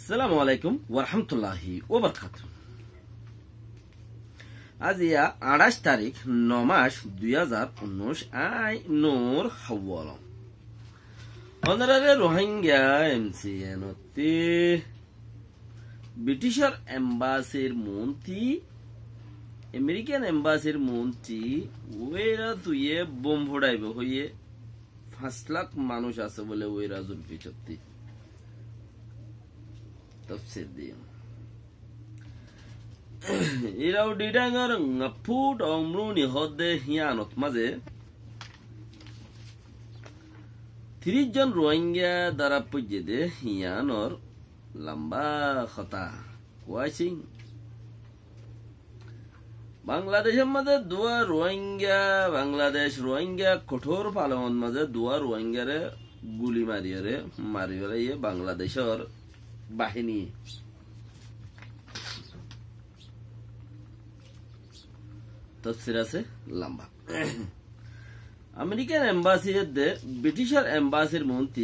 আসসালামু আলাইকুম ওয়ারাহমাতুল্লাহি ওয়াবারাকাতুহু। আজ 28 তারিখ 9 মাস 2019 আই নূর হাওয়ালা অনারারে রোহিঙ্গা এমসিএনতে ব্রিটিশের এম্বাসির মন্ত্রী আমেরিকান এম্বাসির মন্ত্রী ওয়েরা তুইয়ে বোম ফোড়াইবে হইয়ে 5 লাখ মানুষ আছে বলে ওয়েরা জুল পিছতি তফসির দিয়ে ইরাও ডিডাঙ্গর ফুট অমরুনি হদে হিয়ানত মাঝে 30 জন রোহিঙ্গা দ্বারা পর্যদে হিয়ানর লম্বা কথা ওয়াইসিং বাংলাদেশের মাঝে দুয়া রোহিঙ্গা বাংলাদেশ রোহিঙ্গা কঠোর পালন মাঝে দুয়া রোহিঙ্গারে গুলি মারিয়ে বাংলাদেশের বাহিনী তফসির আছে লম্বা। আমেরিকান এম্বাসি ব্রিটিশের এম্বাসির মন্ত্রী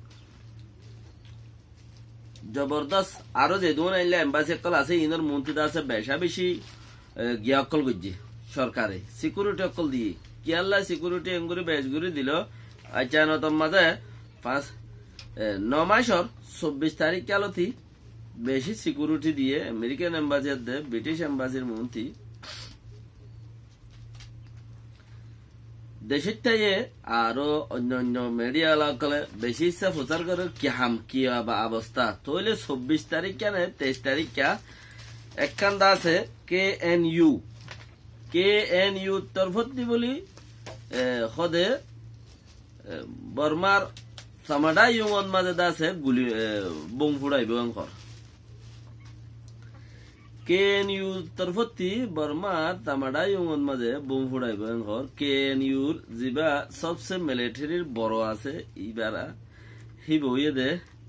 জবরদস্ত আরো যে দুন আইলে এম্বাসি অকল আছে ইনর মন্ত্রী আছে বেশা বেশি গিয়া অকল গজ্জি সরকারে সিকিউরিটি অকল দিয়ে কি আল্লাহ সিকিউরিটি এমগুরি বেশগুরি দিল আচানত মাঝে 9 মাসর 24 তারিখ কালতি বেশি সিকিউরিটি দিয়ে আমেরিকান এম্বাসি ব্রিটিশ এম্বাসির মন্ত্রী দেশের থেকে আরো অন্যান্য মিডিয়া এলাকায় বেশি ইচ্ছা প্রচার করে কি বা অবস্থা তৈলে 24 তারিখ কেন 23 তারিখ একখান আছে KNU তরফতি বলি সদে বর্মার সামাডা ইউন মাঝে আছে গুলি বোম ফুড়াইব অঙ্কর KNU তরফতি বর্মার তামাডা ইউন মাঝে বোম ফুড়াইব অঙ্কর KNUর যা সবচেয়ে মিলিটারির বড় আছে ইবারা হি বইয়ে দে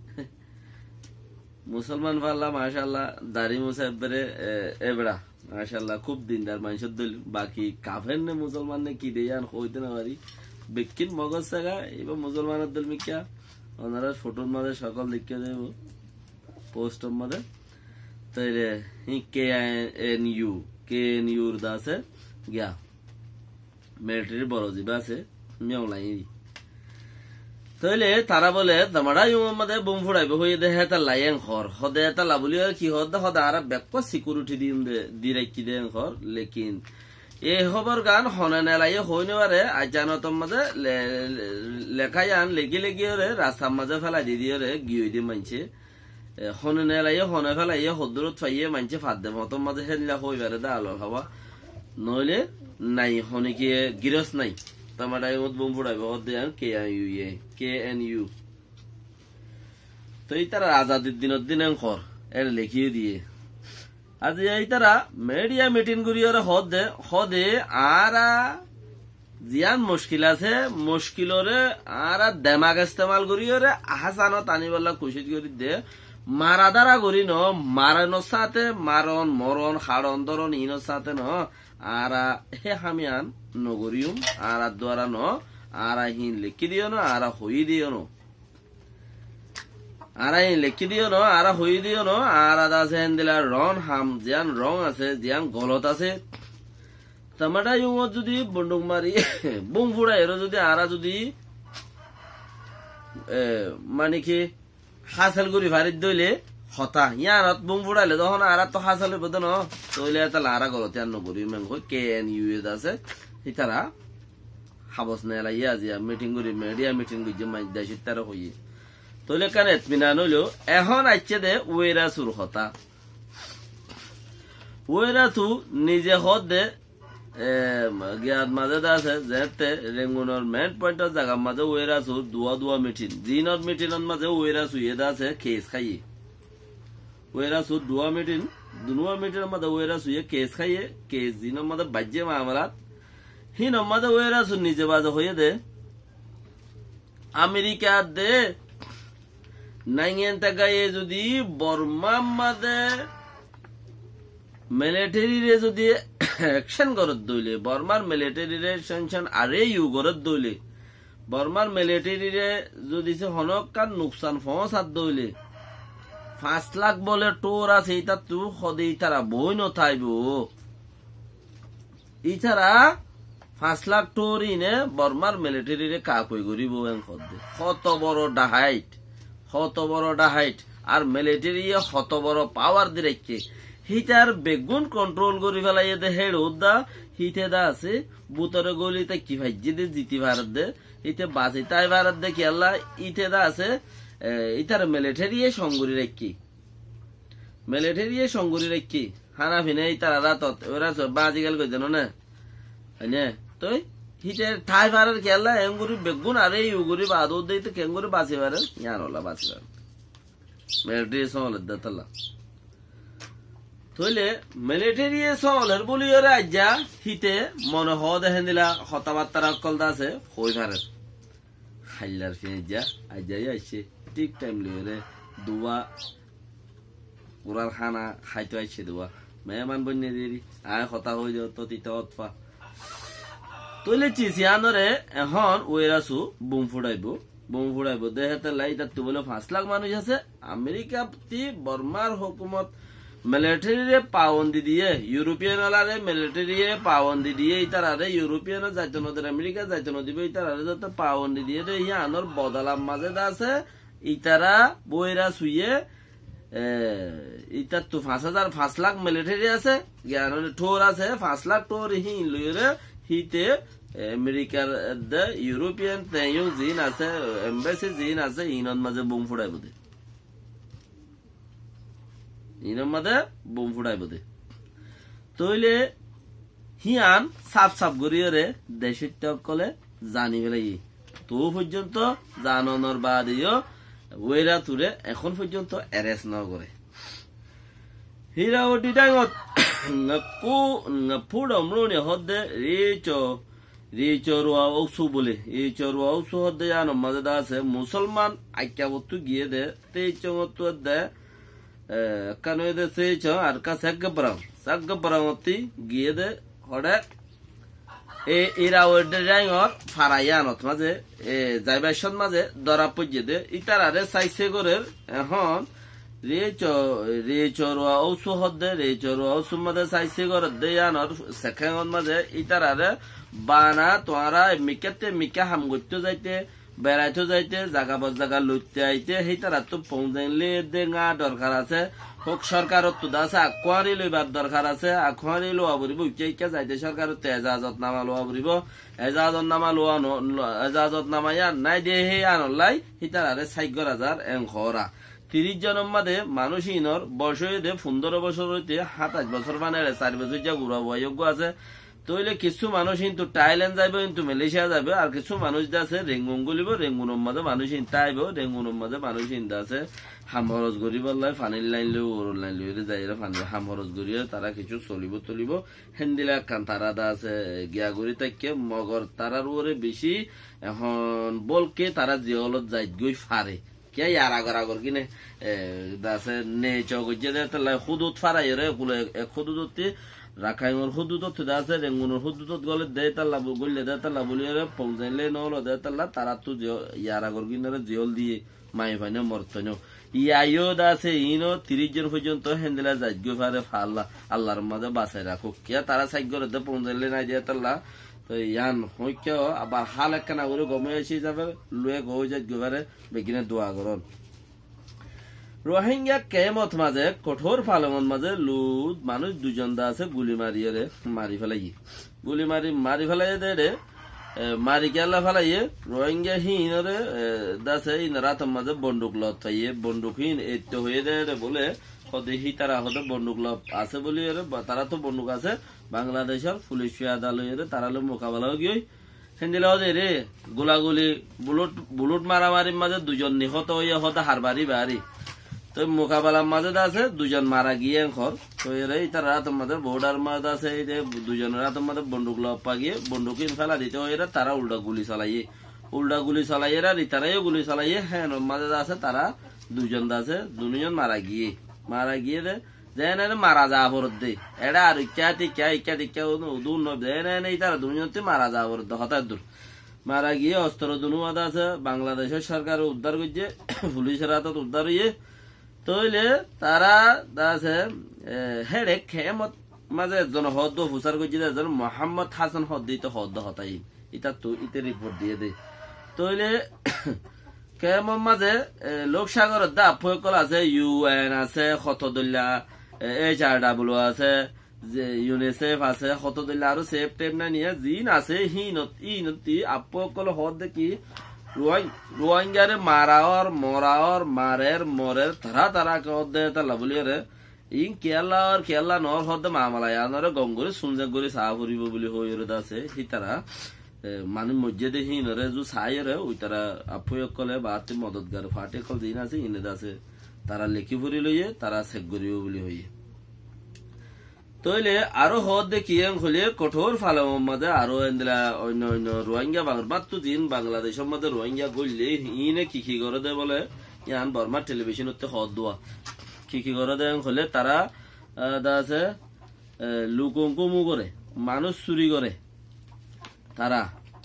মুসলমান পাল্লা মাশাআল্লাহ দাড়ি মুসাইবরে এবড়া মাশাআল্লাহ খুব দিনদার মানুষের দল বাকি কাফের নে মুসলমান নে কি দেয়ান হইতে না পারি বেকিন মগজ জায়গা এবার মুসলমানের দল মিকা ওনারা ফটোর মাঝে সকল লিখে দেব পোস্টের মাঝে তাইলে KNUর দাসে গিয়া মিলিটারি বড় জিবা আছে মেওলাই তাইলে তারা বলে তামারা ইউর মধ্যে বোম ফুড়াইবে হয়ে দেখে তার লাইন ঘর হদে এটা লাবলি কি হদে হদে আর ব্যাক সিকিউরিটি দি রাখি দেন ঘর লেকিন এই খবর গান হনে নেলাই হইনে পারে আজানত মাঝে লেখাই আন লেগি রে রাস্তার মাঝে ফেলাই দিয়ে রে গিয়ে দিয়ে মানছে হনে নেলাই হনে ফেলাই হদরত ফাইয়ে মানছে ফাঁদ দে মতন মাঝে হেনলা হই পারে দা আলো খাওয়া নইলে নাই হনে কি গিরস নাই তামাডা বোম ফুড়াইবে হদে KNU তো এই তারা আজাদির দিনের খর এর লেখিয়ে দিয়ে আজ এই তারা মিডিয়া মিটিং করিয়ে হদে আর জিয়ান মুশকিল আছে মুশকিলরে আর দেমাগ ইস্তেমাল করিয়ে আহাসানত আনিবলা খুশি করি দে মারা দ্বারা করি ন মারানোর সাথে মারণ মরণ হাড়ন দরণ ইনোর সাথে ন আরা হে হামিয়ান নগরিয়ম আরা দ্বারা ন আরা হিন লিখি দিও ন আরা হই দিও ন আরা হিন লিখি দিও ন আরা হই দিও ন আরা দাসে হেন্দিলা রন হাম জিয়ান রং আছে জিয়ান গলত আছে তামাডা ইউমত যদি বন্দুক মারি বোম ফুড়াই এর যদি আরা যদি মানে কি হাসেল করি ফারিদ দইলে হতা ইয়ানত বোম ফুড়াইলে তখন আর তো হাসেলের বদ ন তইলে তাহলে আরা গলতে আর নগরি মেঙ্গ KNU আছে তারা হাবস নেলাইয়া জিয়া মিটিং করি মিডিয়া মিটিং করি মাই দেশে তারা হইয়ে তইলে কেন এতমিনান হইলো এখন আইছে দে ওয়েরা সুর হতা ওয়েরা তু নিজে হদ দে গিয়ার মাঝে আছে যেতে রেঙ্গুনর মেন পয়েন্টের জায়গা মাঝে ওয়েরা সুর দুয়া মিটিং জিনর মিটিংর মাঝে ওয়েরা সুয়ে আছে কেস খাইয়ে ওয়েরা সুর দুয়া মিটিংর মাঝে ওয়েরা সুয়ে কেস খাইয়ে কেস জিনর মাঝে বাজ্যে মামলাত হিন মাঝে ওয়েরা সুর নিজে বাজে হয়ে দে আমেরিকা দে নাইয়েন টাকায় যদি বর্মা মাঝে মিলিটারি রে যদি অ্যাকশন করত দইলে বর্মার মিলিটারি রে সেনশন আরে ইউ করত দইলে বর্মার মিলিটারি রে যদি হনকার নুকসান পৌঁছাত দইলে 5 লাখ বলে টোর আছে এটা তু সদে ইতারা বই নথাইব ইতারা 5 লাখ টোর ইনে বর্মার মিলিটারি রে কাকই করিব এন খদে কত বড় ডাহাইট আর মিলিটারি কত বড় পাওয়ার দি রাখছে হিটার বেগুন কন্ট্রোল করি ফেলাই দে হেড উদ্দা হিতে দা আছে বুতরে গলিতে কি ভাইজি দে জিতি ভারত দে ইতে বাসি তাই ভারত দে খেলা ইতে দা আছে ইতার মিলিটারি সঙ্গরি রাখি হানা ফিনে ইতারা রাত ওরা বাজি গেল কই জানো না হ্যাঁ তো হিতে ঠাই ভারত খেলা এঙ্গুরি বেগুন আরে ইউগুরি বাদু দে তো কেঙ্গুরি বাসি ভারে ইয়ারলা বাসি ভারে মিলিটারি সহল দে তলা তইলে মিলিটারি সহলের বলি ওরে আজ্জা হিতে মনে হ দেখেন দিলা হতাবার্তার অকল আছে হই ভারে হাইলার ফিনে যা আজ্জাই আইছে ঠিক টাইম লিয়ে দুয়া পুরার খানা খাইতে আইছে দুয়া মেহমান বন্যে দেরি আয় কথা হয়ে যাও তো তিতে অতফা তইলে চিচিয়ানরে এখন ওয়েরাসু বুম ফুড়াইব দেহেতে লাই তার তো বলে 5 লাখ মানুষ আছে আমেরিকা বর্মার হুকুমত মিলিটারি পাবন্দি দিয়ে ইউরোপিয়ান ওলারে মিলিটারি পাবন্দি দিয়ে ইতারে ইউরোপিয়ান যাইতে নদের আমেরিকা যাইতে নদিবে ইতারে যাতে পাবন্দি দিয়ে ইয়ানোর বদলাম মাঝে আছে ইতারা বইরা শুয়ে ইতার তো 5 লাখ মিলিটারি আছে জ্ঞান ঠোর আছে 5 লাখ ঠোর হিন লইরে হিতে আমেরিকার ইউরোপিয়ান জিন আছে এম্বাসি জিন আছে ইনন মাঝে বুম ফুড়াইব দে তইলে হিয়ান সাপ গরিয়রে দেশের কলে জানি ফেলাই তো পর্যন্ত জানানোর বাদিও ওয়েরা তুরে এখন পর্যন্ত অ্যারেস্ট না করে হিরাওটি ডাঙত ফুডমরুনি হদে রিচরুয়া ঔসু বলে রিচরুয়া ঔসু হদে জানো মাঝে আছে মুসলমান আইক্যাবত্তু গিয়ে দে তেই চঙত দে কানো দে সেচ আর কা সাগবরামতি গিয়ে দে হড়ে এরা ওডে জাইঙর ফারাইয়ানত মাঝে যাইবাসন মাঝে দরা পড়িয়ে দে ইতারারে সাইসে করে এখন রেচরুয়া ঔসু হদে রেচরুয়া ঔসু মাঝে সাইসে করে দে ইয়ানর সেখান মাঝে ইতারারে বানা তোয়ারা মিকে হাম করতে যাইতে বেড়াইতে যাইতে জাগা লইতে আইতে সেই তারা তো পৌঁছাইলে দেঙা দরকার আছে হোক সরকারত তো আছে আকুয়ারি লইবার দরকার আছে আকুয়ারি লোয়া পড়িব ইকে যাইতে সরকারত এজাজত নামা লোয়া পড়িব এজাজত নামাইয়া নাই দিয়ে সেই আনলাই সেই তারারে 4,000 এংখরা 30 জনের মাঝে মানুষ ইনর বয়স হইতে 15 বছর হইতে 27 বছর মানে 4 বছর যা ঘুরা যোগ্য আছে তইলে কিছু মানুষ কিন্তু থাইল্যান্ড যাইব কিন্তু মালয়েশিয়া যাবে আর কিছু মানুষ আছে রেঙ্গুন গলিব রেঙ্গুনের মাঝে মানুষ ইনতা আইব রেঙ্গুনের মাঝে মানুষ ইনতা আছে হাম খরচ করিব পানির লাইন লই ওর লাইন লই যাইরা পানি হাম খরচ করিয়ে তারা কিছু চলিব হেন্দিলা কান তারা দা আছে গিয়া গরি তাকে মগর তারার ওরে বেশি এখন বলকে তারা জিয়লত যাইত গই ফারে কে ইয়ার আগর কিনে দাসে নে চগজে দে তালা হুদুত ফারাই রে কুলে হুদুততে রাখাইমর হুদুতত আছে রেঙ্গুনের হুদুতত গলে দে তালা গলে দে তালা বলিয়ে পৌঁছাইলে নহলো দে তালা তারা তো ইয়ার আগর কিনে জিয়ল দিয়ে মাই ফাইনে মরতন ইয়াইও দাসে ইনো 30 জন পর্যন্ত হেন্দিলা যাইত গই ফারে ফাল্লা আল্লাহর মাঝে বাঁচাই রাখো কে তারা সাইক করে দে পৌঁছাইলে নাই দে তালা তো ইয়ান হইকেও আবার হাল একখানা করে গমে এসে যাবে লুয়ে গই যাইত গই ফারে বেগিনে দোয়া করন রোহিঙ্গা কেমত মাঝে কঠোর ফালমন মাঝে লুদ মানুষ 2 জন দা আছে গুলি মারি ফেলাই দে রে মারি কেলা ফেলাইয়ে রোহিঙ্গা হিনরে দাসে রাতম মাঝে বন্দুক লত থাইয়ে বন্দুকহীন এতে হয়ে দে রে বলে হদেহি তারা হতে বন্দুক লত আছে বলি রে তারা তো বন্দুক আছে বাংলাদেশের পুলিশ আদালতের তারা লো মোকাবেলা গিয়ে হেন্দিলা দে রে গোলাগুলি বুলুট মারামারি মাঝে 2 জন নিহত হইয়া হতে হারবারি বাড়ি তো মোকাবেলার মাঝে আছে 2 জন মারা গিয়ে ঘর তো এরা তার রাতের মাঝে বর্ডার মাঝে আছে এই যে 2 জনের রাতের মাঝে বন্দুক লপা গিয়ে বন্দুকিন ফেলা দিতে এরা তারা উল্টা গুলি চালাইয়ে এরা রিতারাইও গুলি চালাইয়ে হ্যাঁ মাঝে আছে তারা 2 জন আছে 2 জন মারা গিয়ে দে যেন মারা যা ভরত দে এটা আর ইকা দূর নয় তারা 2 জনতে মারা যা ভরত দে হঠাৎ দূর মারা গিয়ে অস্ত্র দুনু মাদা আছে বাংলাদেশের সরকার উদ্ধার করছে পুলিশের হাতত উদ্ধার হইয়ে তইলে তারা আছে হেরে খেমত মাঝে একজন হদ্দ হুসার করছি একজন মোহাম্মদ হাসান হদ্দ তো হদ্দ হতাই ইটা তো ইতে রিপোর্ট দিয়ে দে তইলে কেমন মাঝে লোকসাগর দা ফয়কল আছে UN আছে হতদুল্লাহ HRW আছে ইউনিসেফ আছে হতদুল্লাহ আর সেফ টেপ না নিয়ে জিন আছে ইনতি আপকল হদ কি রোহিঙ্গারে মারাওর মরাওর মারের মরের তারা কদে তালা বলিরে ইন কেলা নর হদ মামালায় আনরে গঙ্গরে সুনজাগরে সাহ করিব বলি হইরে আছে হিতারা মানুষ মসজিদে হিনরে যে সাইরে ওই তারা আপয়কলে বা মদতগার ফাটে কল দিন আছে ইনে আছে তারা লেখি ফুরি লইয়ে তারা চেক করিব বলি হইয়ে তইলে আরো হদ দেখিয়ে হলে কঠোর ফালাম মধ্যে আরো এন্দিলা অন্য অন্য রোহিঙ্গা মাত্র দিন বাংলাদেশের মধ্যে রোহিঙ্গা গইলে ইনে কি করে দে বলে ইয়ান বর্মা টেলিভিশন হতে হদ দোয়া কি করে দে হলে তারা আছে লুকঙ্কুমু করে মানুষ চুরি করে তারা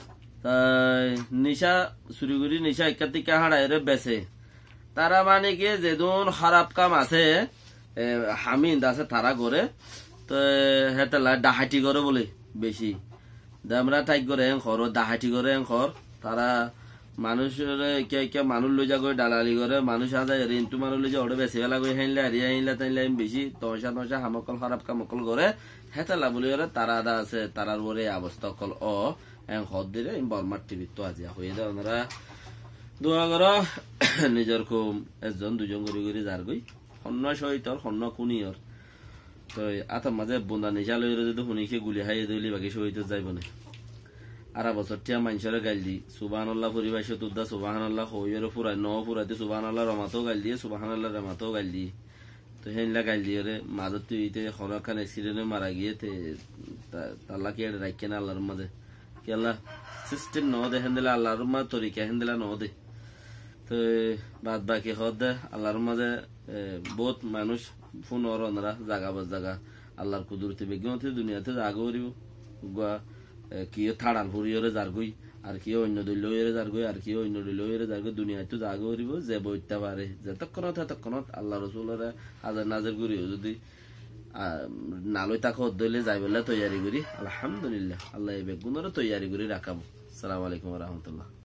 নিশা চুরি করি নিশা একাধিকা হাড়াই বেছে তারা মানে কি যেদিন খারাপ কাম আছে হামিদ আছে তারা করে তো হেতলা ডাহাটি করে বলে বেশি দামরা টাইক করে খর ডাহাটি করে খর তারা মানুষের কে মানুষ লই যা করে দালালি করে মানুষ আছে রেন্টু মানুষ লই যা ওটা বেশি বেলা করে হাইলে হারিয়া হাইলা তাইলে বেশি তসা হামকল খারাপ কামকল করে হেতলা বলি করে তারা আছে তারার পরে অবস্থা কল হদ দিলে বর্মার টিভি তো আজি হয়ে যায় ওনারা দোয়া কর নিজের খুব একজন দুজন করে যার গই সন্ন সহিতর সন্ন কুনিয়র তো আতার মাঝে বন্ধা নিশা লই যদি শুনিকে গুলি হাই দিলি বাকি সহিত যাইব না আরা বছর টিয়া মানুষের গাইল দি সুবহানাল্লাহ পরিবেশ তুদা সুবহানাল্লাহ হইয়ের ফুরাই ন ফুরাইতে সুবহানাল্লাহ রমাতেও গাইল দিয়ে সুবহানাল্লাহ রমাতেও গাইল দি তো হেনলা গাইল দিয়ে রে মাঝে তুই হরখান এক্সিডেন্টে মারা গিয়ে তাল্লা কি রাখে না আল্লাহর মাঝে কি আল্লাহ সিস্টেম ন দে হেন্দিলা আল্লাহর মা তরিকা হেন্দিলা ন দে তো বাদ বাকি হদ দে আল্লাহর মাঝে বহুত মানুষ ফোন ওরা জাগা বাজ জাগা আল্লাহর কুদরতি বিজ্ঞানতে দুনিয়াতে জাগো করিব কি থাড়ান ফুরিয়রে যারগই আর কি অন্য দলীয় যারগই আর কি অন্য দলীয় যারগই দুনিয়াতে জাগো করিব যে বইতে পারে যতক্ষণত আল্লাহ রসুলের হাজার নাজের করিও যদি নালই তাকে দইলে যাই বলে তৈয়ারি করি আলহামদুলিল্লাহ আল্লাহ এই বেগুনের তৈয়ারি করে রাখাবো। আসসালামু আলাইকুম রহমতুল্লাহ।